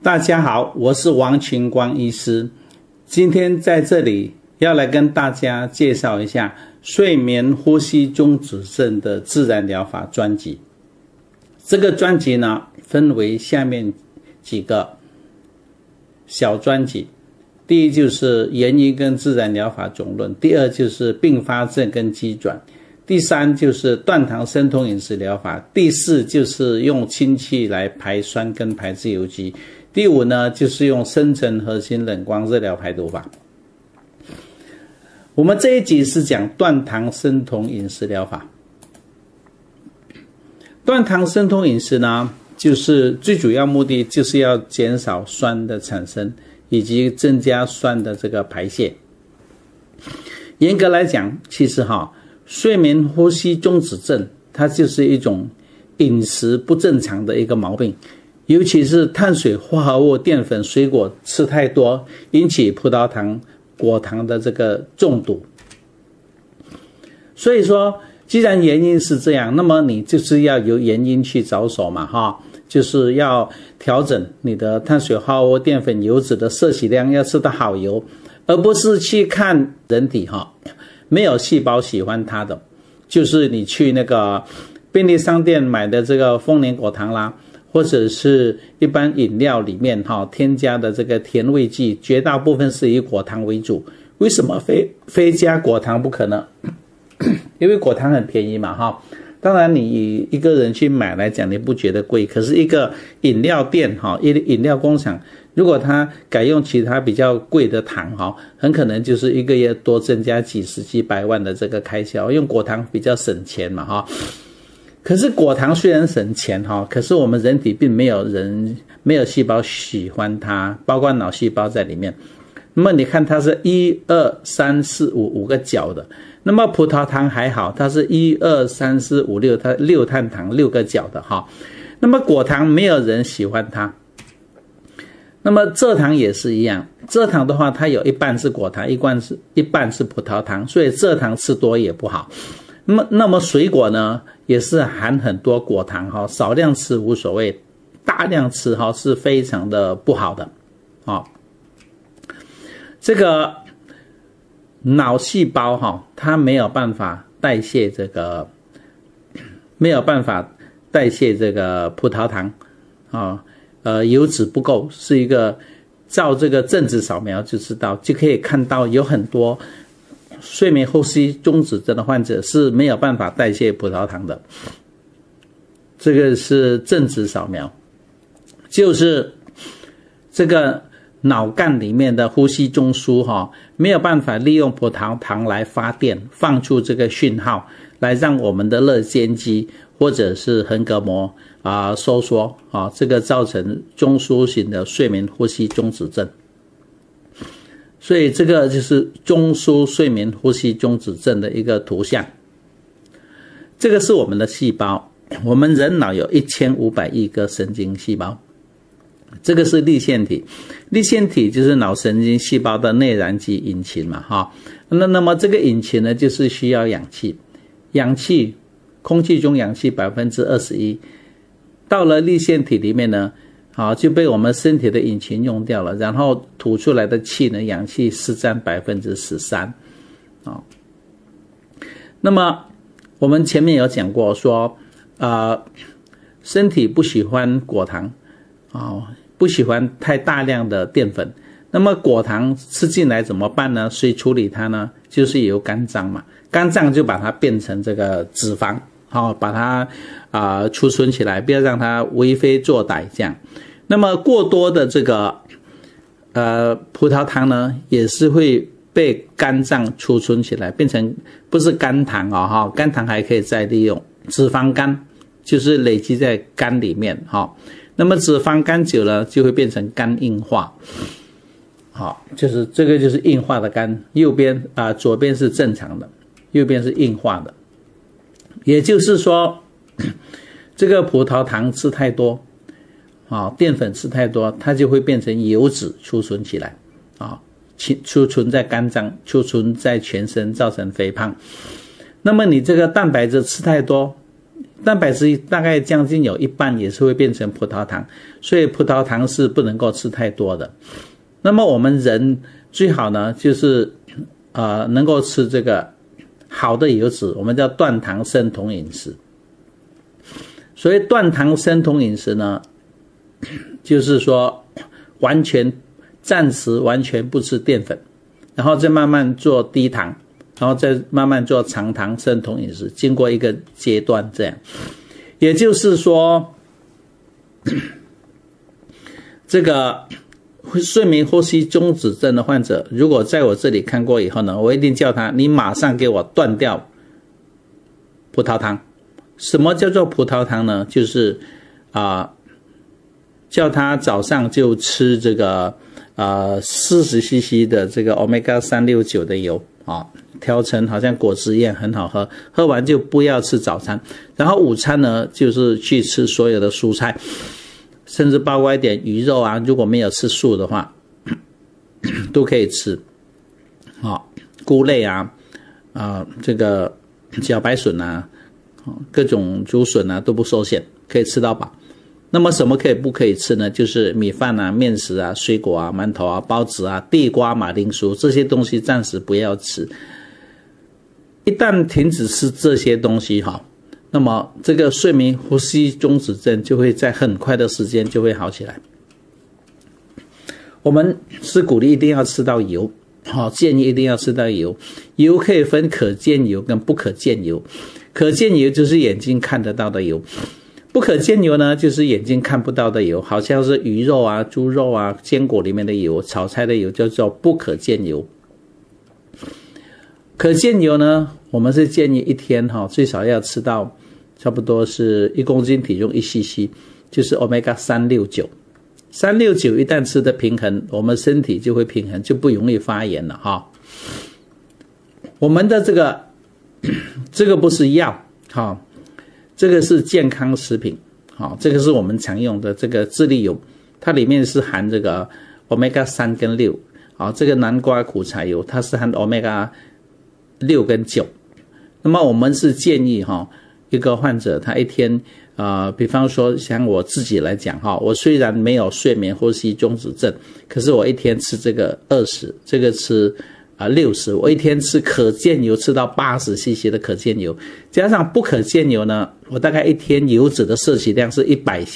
大家好，我是王群光医师。今天在这里要来跟大家介绍一下睡眠呼吸中止症的自然疗法专辑。这个专辑呢，分为下面几个小专辑。第一就是原因跟自然疗法总论，第二就是并发症跟机转，第三就是断糖生酮饮食疗法，第四就是用氢气来排酸跟排自由基，第五呢就是用深层核心冷光热疗排毒法。我们这一集是讲断糖生酮饮食疗法。断糖生酮饮食呢，就是最主要目的就是要减少酸的产生，以及增加酸的这个排泄。严格来讲，其实睡眠呼吸中止症它就是一种饮食不正常的一个毛病，尤其是碳水化合物、淀粉、水果吃太多，引起葡萄糖、果糖的这个中毒。所以说，既然原因是这样，那么你就是要由原因去着手嘛，就是要调整你的碳水化合物、淀粉、油脂的摄取量，要吃到好油，而不是去看人体没有细胞喜欢它的，就是你去那个便利商店买的这个丰年果糖啦，或者是一般饮料里面添加的这个甜味剂，绝大部分是以果糖为主。为什么非加果糖不可呢？因为果糖很便宜嘛，当然你以一个人去买来讲，你不觉得贵，可是一个饮料店饮料工厂，如果他改用其他比较贵的糖很可能就是一个月多增加几十几百万的这个开销，用果糖比较省钱嘛可是果糖虽然省钱可是我们人体并没有细胞喜欢它，包括脑细胞在里面。那么你看它是1、2、3、4、5个角的，那么葡萄糖还好，它是1、2、3、4、5、6，它6碳糖6个角的那么果糖没有人喜欢它。那么蔗糖也是一样，蔗糖的话它有一半是果糖，一半是葡萄糖，所以蔗糖吃多也不好。那么水果呢也是含很多果糖少量吃无所谓，大量吃是非常的不好的这个脑细胞它没有办法代谢这个葡萄糖油脂不够，是一个照这个正子扫描就知道，就可以看到有很多睡眠呼吸中止症的患者是没有办法代谢葡萄糖的。这个是正子扫描，就是这个脑干里面的呼吸中枢没有办法利用葡萄糖来发电，放出这个讯号来让我们的肋间肌或者是横膈膜收缩这个造成中枢型的睡眠呼吸中止症。所以这个就是中枢睡眠呼吸中止症的一个图像。这个是我们的细胞，我们人脑有1500亿个神经细胞。这个是粒线体，粒线体就是脑神经细胞的内燃机引擎嘛那么这个引擎呢，就是需要氧气，空气中氧气21%，到了粒线体里面呢就被我们身体的引擎用掉了，然后吐出来的气呢，氧气是占13%那么我们前面有讲过说身体不喜欢果糖不喜欢太大量的淀粉。那么果糖吃进来怎么办呢？谁处理它呢？就是由肝脏嘛，肝脏就把它变成这个脂肪把它储存起来，不要让它为非作歹这样。那么过多的这个葡萄糖呢，也是会被肝脏储存起来，变成不是肝糖肝糖还可以再利用，脂肪肝就是累积在肝里面那么脂肪肝久了就会变成肝硬化就是这个就是硬化的肝，右边左边是正常的，右边是硬化的。也就是说这个葡萄糖吃太多淀粉吃太多，它就会变成油脂储存起来储存在肝脏，储存在全身，造成肥胖。那么你这个蛋白质吃太多， 蛋白质大概将近有一半也是会变成葡萄糖，所以葡萄糖是不能够吃太多的。那么我们人最好呢，就是能够吃这个好的油脂，我们叫断糖生酮饮食。所以断糖生酮饮食呢，就是说暂时完全不吃淀粉，然后再慢慢做低糖，然后再慢慢做长糖生酮饮食，经过一个阶段这样。也就是说，这个睡眠呼吸中止症的患者，如果在我这里看过以后呢，我一定叫他，你马上给我断掉葡萄糖。什么叫做葡萄糖呢？就是叫他早上就吃这个40cc 的这个 omega 369的油调成好像果汁一样很好喝，喝完就不要吃早餐，然后午餐呢就是去吃所有的蔬菜，甚至包括一点鱼肉啊，如果没有吃素的话都可以吃菇类这个小白笋啊，各种竹笋啊都不受限，可以吃到饱。那么什么不可以吃呢？就是米饭啊、面食啊、水果啊、馒头啊、包子啊、地瓜、马铃薯这些东西暂时不要吃。一旦停止吃这些东西那么这个睡眠呼吸中止症就会在很快的时间就会好起来。我们是鼓励一定要吃到油，建议一定要吃到油。油可以分可见油跟不可见油。可见油就是眼睛看得到的油，不可见油呢就是眼睛看不到的油，好像是鱼肉啊、猪肉啊、坚果里面的油、炒菜的油叫做不可见油。可见油呢，我们是建议一天最少要吃到差不多是1公斤体重1cc， 就是 omega 369。369一旦吃的平衡，我们身体就会平衡，就不容易发炎了我们的这个不是药这个是健康食品这个是我们常用的这个智利油，它里面是含这个 omega 3跟6这个南瓜苦茶油它是含 omega 6跟9。那么我们是建议一个患者他一天比方说像我自己来讲我虽然没有睡眠呼吸中止症，可是我一天吃这个20，这个吃60，我一天吃可见油吃到80cc 的可见油，加上不可见油呢，我大概一天油脂的摄取量是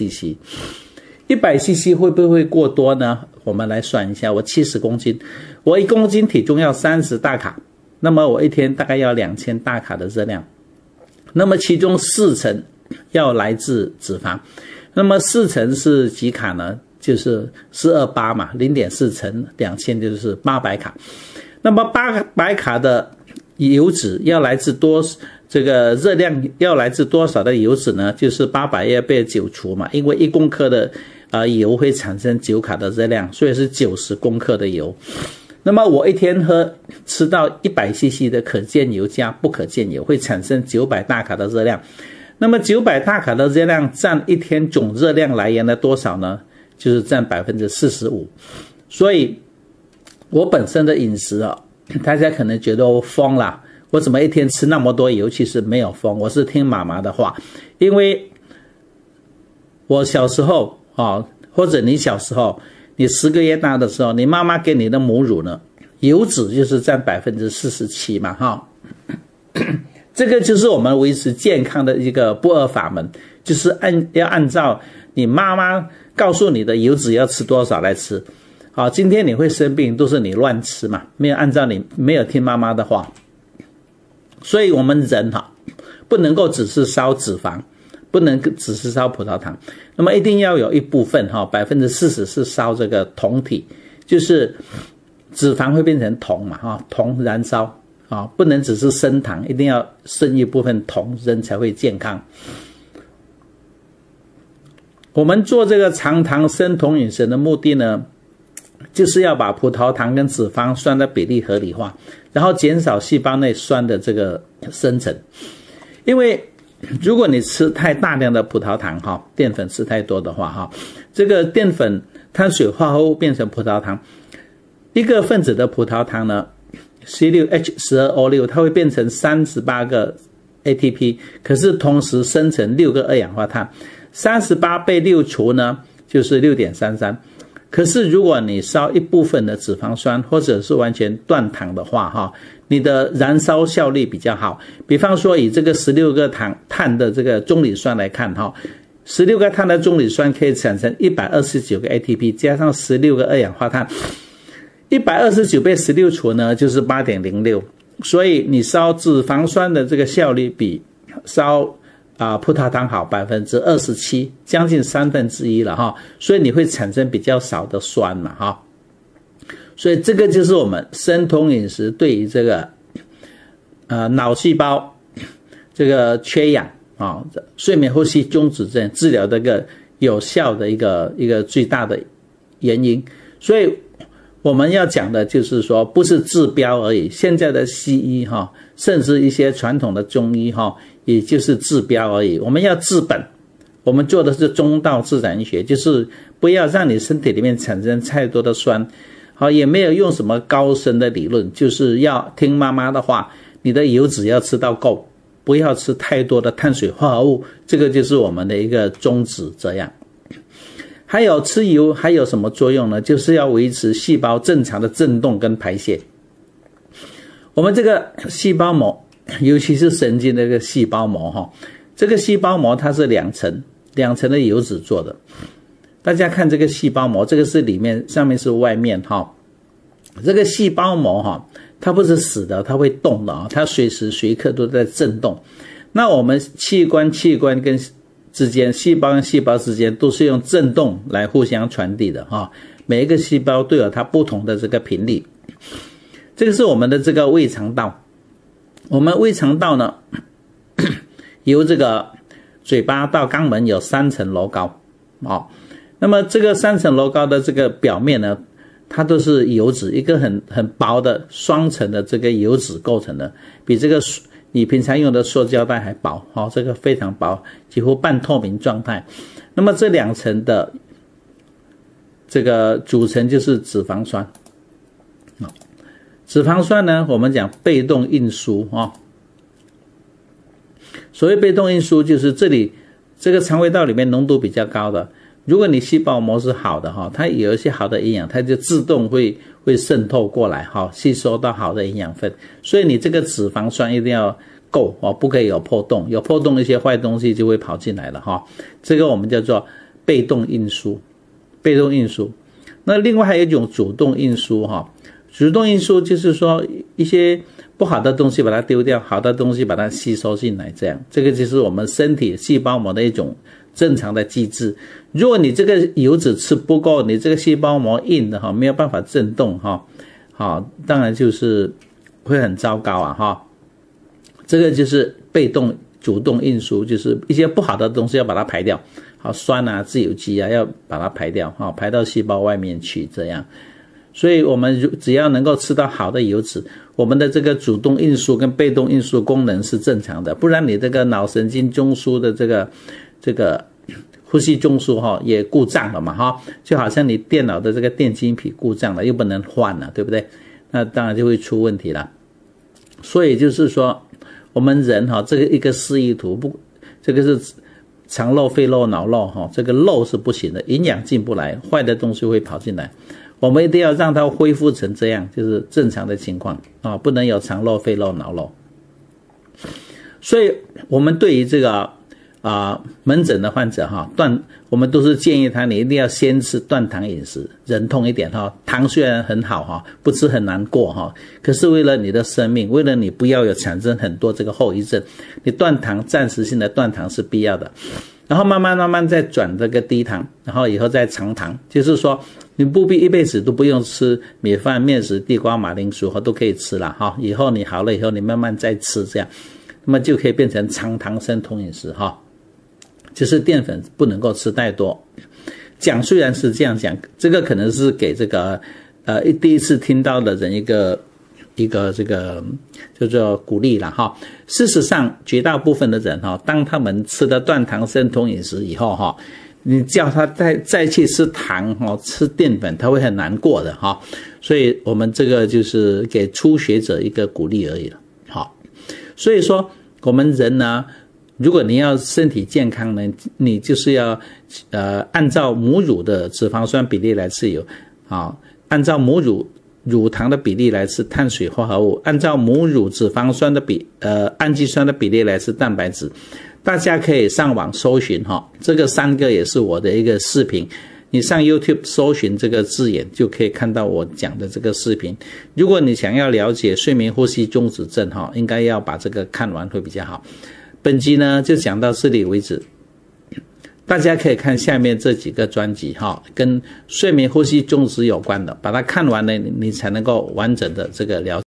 100cc。100cc 会不会过多呢？我们来算一下，我70公斤，我1公斤体重要30大卡，那么我一天大概要2000大卡的热量，那么其中40%要来自脂肪，那么40%是几卡呢？就是428嘛，0.4乘2000就是800卡。那么800卡的油脂要来自这个热量要来自多少的油脂呢？就是800要被9除嘛，因为1公克的油会产生9卡的热量，所以是90公克的油。那么我一天吃到100cc 的可见油加不可见油，会产生900大卡的热量。那么900大卡的热量占一天总热量来源的多少呢？就是占45%。所以我本身的饮食大家可能觉得我疯了，我怎么一天吃那么多油？其实没有疯，我是听妈妈的话。因为我小时候或者你小时候，你10个月大的时候，你妈妈给你的母乳呢，油脂就是占47%嘛这个就是我们维持健康的一个不二法门，就是要按照你妈妈告诉你的油脂要吃多少来吃。今天你会生病都是你乱吃嘛，没有听妈妈的话。所以我们人不能够只是烧脂肪，不能只是烧葡萄糖，那么一定要有一部分40%是烧这个酮体，就是脂肪会变成酮嘛酮燃烧不能只是升糖，一定要升一部分酮，人才会健康。我们做这个长糖生酮饮食的目的呢，就是要把葡萄糖跟脂肪酸的比例合理化，然后减少细胞内酸的这个生成。因为如果你吃太大量的葡萄糖淀粉吃太多的话这个淀粉碳水化合物变成葡萄糖，一个分子的葡萄糖呢 C6H12O6 它会变成38个 ATP， 可是同时生成6个二氧化碳，38被6除呢就是 6.33。可是如果你烧一部分的脂肪酸，或者是完全断糖的话，你的燃烧效率比较好。比方说以这个16个碳的这个棕榈酸来看，16个碳的棕榈酸可以产生129个 ATP， 加上16个二氧化碳，129被16除呢就是 8.06。所以你烧脂肪酸的这个效率比烧葡萄糖好 27%， 将近1/3了所以你会产生比较少的酸嘛所以这个就是我们生酮饮食对于这个脑细胞这个缺氧睡眠呼吸中止症治疗的一个有效的一个最大的原因。所以我们要讲的就是说，不是治标而已。现在的西医甚至一些传统的中医也就是治标而已。我们要治本，我们做的是中道自然学，就是不要让你身体里面产生太多的酸。也没有用什么高深的理论，就是要听妈妈的话，你的油脂要吃到够，不要吃太多的碳水化合物，这个就是我们的一个宗旨。这样还有吃油还有什么作用呢？就是要维持细胞正常的振动跟排泄。我们这个细胞膜，尤其是神经的这个细胞膜这个细胞膜它是两层的油脂做的。大家看这个细胞膜，这个是里面，上面是外面这个细胞膜它不是死的，它会动的它随时随刻都在振动。那我们器官跟之间，细胞跟细胞之间都是用振动来互相传递的每一个细胞都有它不同的这个频率。这个是我们的这个胃肠道，我们胃肠道呢由这个嘴巴到肛门有3层楼高那么这个3层楼高的这个表面呢，它都是油脂，一个很薄的双层的这个油脂构成的，比这个你平常用的塑胶袋还薄这个非常薄，几乎半透明状态。那么这2层的这个组成就是脂肪酸脂肪酸呢，我们讲被动运输所谓被动运输，就是这里这个肠胃道里面浓度比较高的，如果你细胞膜是好的它有一些好的营养，它就自动会渗透过来吸收到好的营养分。所以你这个脂肪酸一定要够不可以有破洞，有破洞一些坏东西就会跑进来了这个我们叫做被动运输。那另外还有一种主动运输主动运输就是说一些不好的东西把它丢掉，好的东西把它吸收进来，这个就是我们身体细胞膜的一种正常的机制。如果你这个油脂吃不够，你这个细胞膜硬的没有办法振动当然就是会很糟糕这个就是被动主动运输，就是一些不好的东西要把它排掉，酸自由基要把它排掉排到细胞外面去这样。所以我们只要能够吃到好的油脂，我们的这个主动运输跟被动运输功能是正常的，不然你这个脑神经中枢的这个呼吸中枢也故障了嘛就好像你电脑的这个电晶体故障了，又不能换了，对不对？那当然就会出问题了。所以就是说我们人这个一个示意图，这个是肠漏肺漏脑漏这个漏是不行的，营养进不来，坏的东西会跑进来，我们一定要让它恢复成这样，就是正常的情况不能有肠漏肺漏脑漏。所以我们对于这个门诊的患者我们都是建议他，你一定要先吃断糖饮食，忍痛一点糖虽然很好不吃很难过可是为了你的生命，为了你不要有产生很多这个后遗症，你断糖，暂时性的断糖是必要的，然后慢慢再转这个低糖，然后以后再长糖，就是说你不必一辈子都不用吃米饭、面食、地瓜、马铃薯都可以吃了以后你好了以后，你慢慢再吃这样，那么就可以变成长糖生酮饮食就是淀粉不能够吃太多。讲虽然是这样讲，这个可能是给这个第一次听到的人一个这个叫做鼓励啦事实上绝大部分的人当他们吃了断糖生酮饮食以后你叫他再去吃糖吃淀粉，他会很难过的所以我们这个就是给初学者一个鼓励而已了所以说我们人呢，如果你要身体健康呢，你就是要按照母乳的脂肪酸比例来吃油啊，按照母乳糖的比例来吃碳水化合物，按照母乳脂肪酸的氨基酸的比例来吃蛋白质。大家可以上网搜寻哈，这个3个也是我的一个视频。你上 YouTube 搜寻这个字眼，就可以看到我讲的这个视频。如果你想要了解睡眠呼吸中止症哈，应该要把这个看完会比较好。本集呢就讲到这里为止，大家可以看下面这几个专辑哈，跟睡眠呼吸中止有关的，把它看完了，你才能够完整的这个了解。